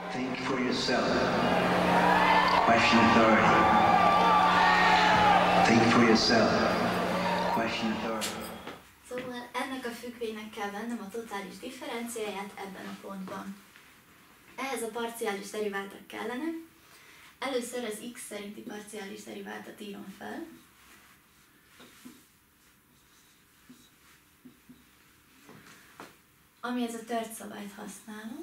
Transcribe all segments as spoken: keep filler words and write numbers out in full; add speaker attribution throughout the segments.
Speaker 1: Think for yourself. Question authority. Think for yourself. Question authority.
Speaker 2: Szóval ennek a függvénynek kell vennem a totális differenciáját ebben a pontban. Ehhez a parciális deriváltak kellene. Először az x szerinti parciális deriváltat írom fel. Ami ez a tört szabályt használom.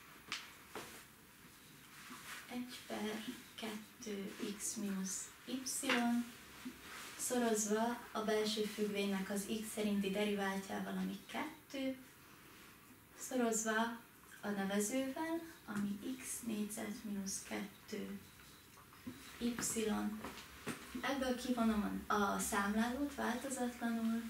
Speaker 2: egy per kettő x mínusz y szorozva a belső függvénynek az x szerinti deriváltjával, ami kettő, szorozva a nevezővel, ami x négyzet mínusz kettő y. Ebből kivonom a, a számlálót változatlanul,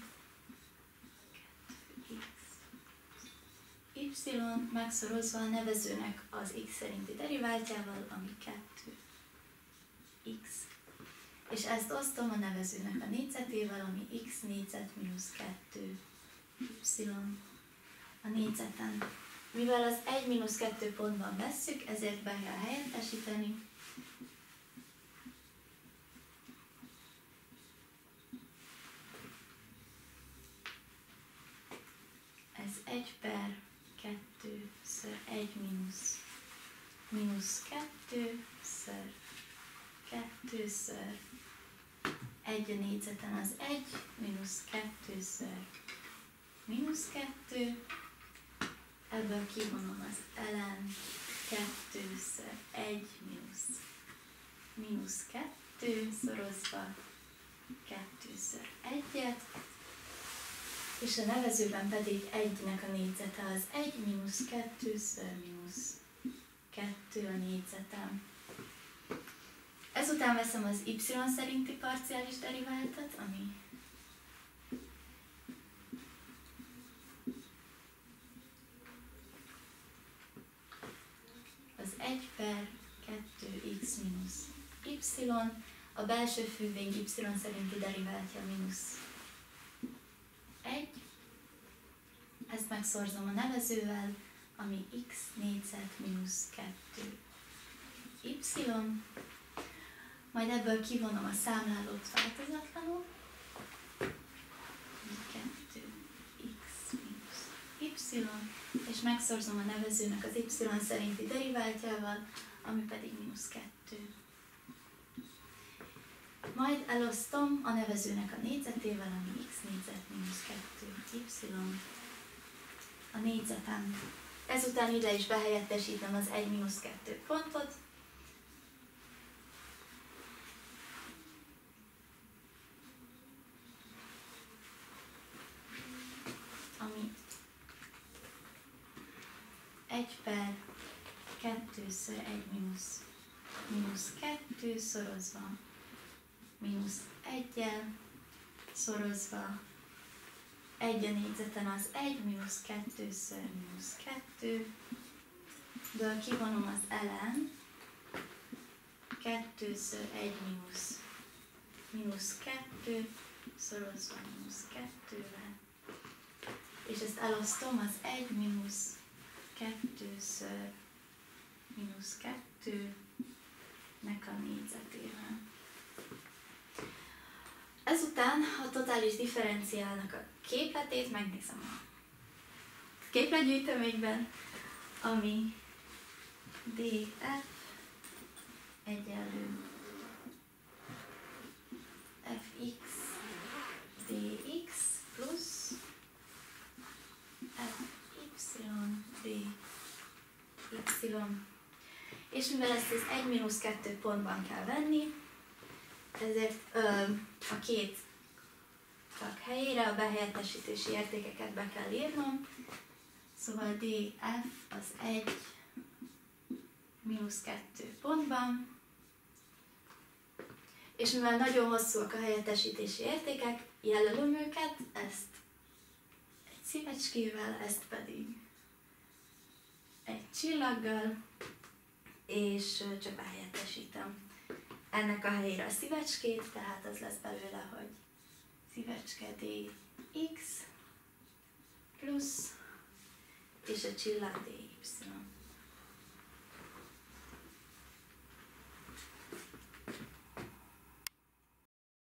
Speaker 2: y megszorozva a nevezőnek az x szerinti deriváltjával, ami kettő x. És ezt osztom a nevezőnek a négyzetével, ami x négyzet mínusz kettő y a négyzeten. Mivel az egy mínusz kettő pontban vesszük, ezért be kell helyettesíteni. Ez egy per kettő ször egy mínusz mínusz kettő ször kettő ször egy a négyzeten az egy, mínusz kettő ször mínusz kettő, ebből kivonom az ln kettő ször egy mínusz mínusz kettő szorozva kettő ször egyet, és a nevezőben pedig egynek a négyzete az egy mínusz kettő ször mínusz kettő a négyzetem. Ezután veszem az y szerinti parciális deriváltat, ami az egy per kettő x mínusz y, a belső függvény y szerinti deriváltja mínusz egy, ezt megszorzom a nevezővel, ami x négyzet mínusz kettő y, majd ebből kivonom a számlálót változatlanul, kettő x mínusz y, és megszorzom a nevezőnek az y szerinti deriváltjával, ami pedig mínusz kettő. Majd elosztom a nevezőnek a négyzetével, ami x négyzet mínusz kettő y a négyzeten. Ezután ide is behelyettesítem az egy mínusz kettő pontot, ami egy per kettő ször egy mínusz mínusz kettő szorozva mínusz egyel szorozva egy a négyzeten az egy mínusz kettő ször mínusz kettő, ből kivonom az ln kettő ször egy mínusz mínusz kettő szorozva mínusz kettővel, és ezt elosztom az egy mínusz kettő ször mínusz kettőnek a négyzetével. Ezután a totális differenciálnak a képletét megnézem a képletgyűjteményben, ami df egyenlő fx dx plusz fy dy. És mivel ezt az egy mínusz kettő pontban kell venni, ezért ö, a két tag helyére a behelyettesítési értékeket be kell írnom. Szóval df az egy mínusz kettő pontban, és mivel nagyon hosszúak a helyettesítési értékek, jelölöm őket, ezt egy szívecskével, ezt pedig egy csillaggal, és csak behelyettesítem ennek a helyére a szívecskét, tehát az lesz belőle, hogy szívecske dx plusz, és a csillag dy.